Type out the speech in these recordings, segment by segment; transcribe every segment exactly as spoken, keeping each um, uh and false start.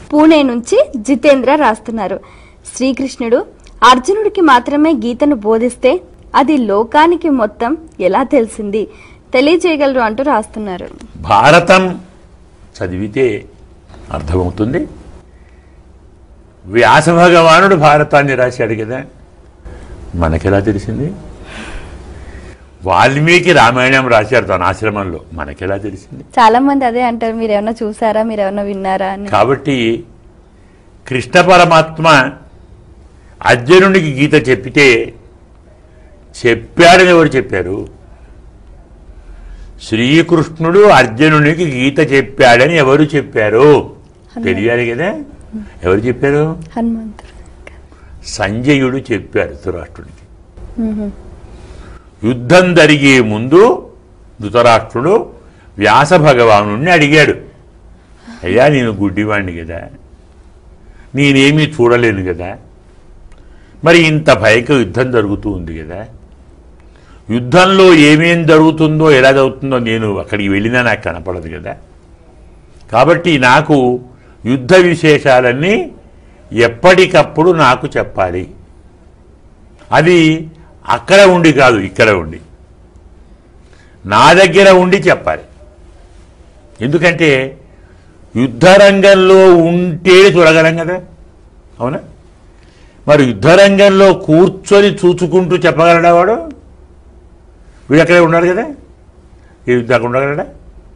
పూణే నుంచి జితేంద్ర రాస్తున్నారు. శ్రీకృష్ణుడు అర్జునుడికి మాత్రమే గీతను బోధిస్తే అది లోకానికి మొత్తం ఎలా తెలిసింది తెలియజేయగలరు అంటూ రాస్తున్నారు. భారతం చదివితే అర్థమవుతుంది. వ్యాస భగవానుడు భారతాన్ని రాశాడు కదా, మనకెలా తెలిసింది? వాల్మీకి రామాయణం రాశారు తన ఆశ్రమంలో, మనకెలా తెలిసింది? చాలా మంది అదే అంటారు, మీరు ఏమన్నా చూసారా, మీరు ఏమన్నా విన్నారా అని. కాబట్టి కృష్ణ పరమాత్మ అర్జునుడికి గీత చెప్పితే చెప్పాడని ఎవరు చెప్పారు? శ్రీకృష్ణుడు అర్జునునికి గీత చెప్పాడని ఎవరు చెప్పారు? తెలియాలి కదా. ఎవరు చెప్పారు? హనుమంతుడు. సంజయుడు చెప్పారు ధృతరాష్ట్రుడికి. యుద్ధం జరిగే ముందు ధృతరాష్ట్రుడు వ్యాస భగవానుడిని అడిగాడు, అయ్యా నేను గుడ్డివాణ్ణి కదా, నేనేమీ చూడలేను కదా, మరి ఇంత భయంకర యుద్ధం జరుగుతూ ఉంది కదా, యుద్ధంలో ఏమేం జరుగుతుందో ఎలా జరుగుతుందో నేను అక్కడికి వెళ్ళినా నాకు కనపడదు కదా, కాబట్టి నాకు యుద్ధ విశేషాలన్నీ ఎప్పటికప్పుడు నాకు చెప్పాలి, అది అక్కడ ఉండి కాదు ఇక్కడ ఉండి నా దగ్గర ఉండి చెప్పాలి. ఎందుకంటే యుద్ధరంగంలో ఉంటే చూడగలం కదా, అవునా? మరి యుద్ధరంగంలో కూర్చొని చూచుకుంటూ చెప్పగలడా వాడు? వీడు అక్కడే ఉన్నాడు కదా, ఈ యుద్ధం ఉండగలడా?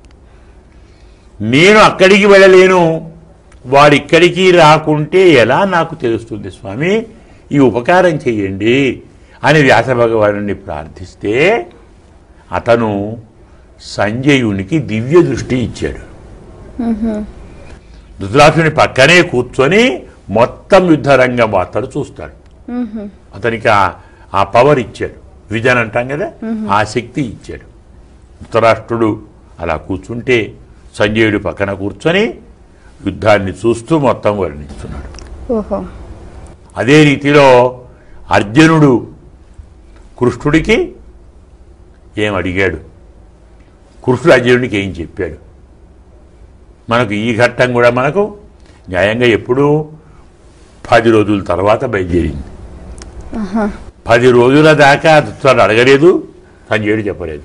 నేను అక్కడికి వెళ్ళలేను, వాడు ఇక్కడికి రాకుంటే ఎలా నాకు తెలుస్తుంది స్వామి, ఈ ఉపకారం చెయ్యండి అని వ్యాస భగవానుడిని ప్రార్థిస్తే అతను సంజయునికి దివ్య దృష్టి ఇచ్చాడు. ధృతరాష్ట్రుని పక్కనే కూర్చొని మొత్తం యుద్ధరంగం అతడు చూస్తాడు. అతనికి ఆ పవర్ ఇచ్చాడు, విజన్ అంటాం కదా, ఆ శక్తి ఇచ్చాడు. ధృతరాష్ట్రుడు అలా కూర్చుంటే సంజయుడు పక్కన కూర్చొని యుద్ధాన్ని చూస్తూ మొత్తం వర్ణిస్తున్నాడు. అదే రీతిలో అర్జునుడు కృష్ణుడికి ఏం అడిగాడు, కృష్ణుడు అర్జునుడికి ఏం చెప్పాడు, మనకు ఈ ఘట్టం కూడా మనకు న్యాయంగా ఎప్పుడు పది రోజుల తర్వాత బయలుదేరింది. పది రోజుల దాకా ధృతరాష్ట్రుడు అడగలేదు, సంజయుడు చెప్పలేదు.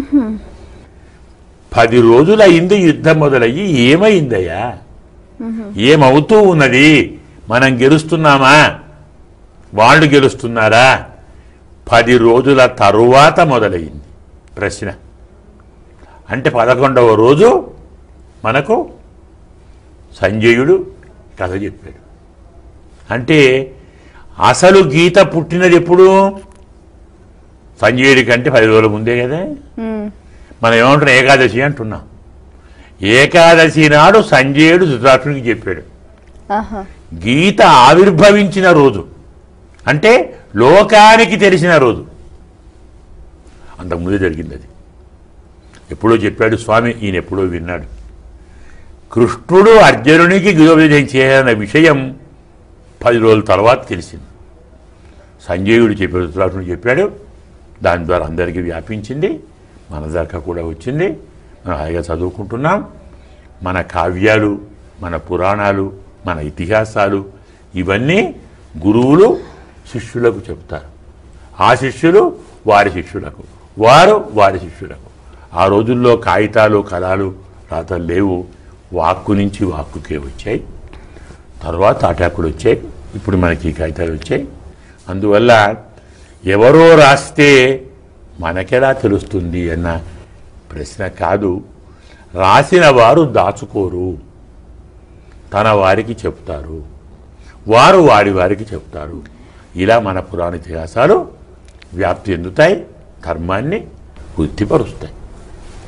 పది రోజులు అయింది యుద్ధం మొదలయ్యి, ఏమైందయ్యా, ఏమవుతూ ఉన్నది, మనం గెలుస్తున్నామా వాళ్ళు గెలుస్తున్నారా? పది రోజుల తరువాత మొదలయ్యింది ప్రశ్న. అంటే పదకొండవ రోజు మనకు సంజయుడు కథ చెప్పాడు. అంటే అసలు గీత పుట్టినది ఎప్పుడు? సంజయుడి కంటే పది రోజుల ముందే కదా. మనం ఏమంటున్నాం, ఏకాదశి అంటున్నాం. ఏకాదశి నాడు సంజయుడు ధృతరాష్ట్రునికి చెప్పాడు. గీత ఆవిర్భవించిన రోజు అంటే లోకానికి తెలిసిన రోజు, అంతకుముందే జరిగింది. అది ఎప్పుడో చెప్పాడు స్వామి, ఈయన ఎప్పుడో విన్నాడు. కృష్ణుడు అర్జునునికి గీతోపదేశం చేయాలన్న విషయం పది రోజుల తర్వాత తెలిసింది. సంజయుడు చెప్పాడు, ధృతరాష్ట్రుడు చెప్పాడు, దాని ద్వారా అందరికీ వ్యాపించింది, మన దాకా కూడా వచ్చింది. మనం హాయిగా చదువుకుంటున్నాం. మన కావ్యాలు, మన పురాణాలు, మన ఇతిహాసాలు ఇవన్నీ గురువులు శిష్యులకు చెప్తారు, ఆ శిష్యులు వారి శిష్యులకు, వారు వారి శిష్యులకు. ఆ రోజుల్లో కాగితాలు కళలు రాతలు లేవు, వాక్కు నుంచి వాక్కుకే వచ్చాయి, తర్వాత తాటాకులు వచ్చాయి, ఇప్పుడు మనకి కాగితాలు వచ్చాయి. అందువల్ల ఎవరో రాస్తే మనకెలా తెలుస్తుంది అన్న ప్రశ్న కాదు. రాసిన వారు దాచుకోరు, తన వారికి చెప్తారు, వారు వారి వారికి చెప్తారు. ఇలా మన పురాణ ఇతిహాసాలు వ్యాప్తి చెందుతాయి, ధర్మాన్ని వృద్ధిపరుస్తాయి.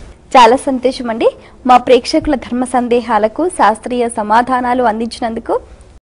చాలా సంతోషం అండి. మా ప్రేక్షకుల ధర్మ సందేహాలకు శాస్త్రీయ సమాధానాలు అందించినందుకు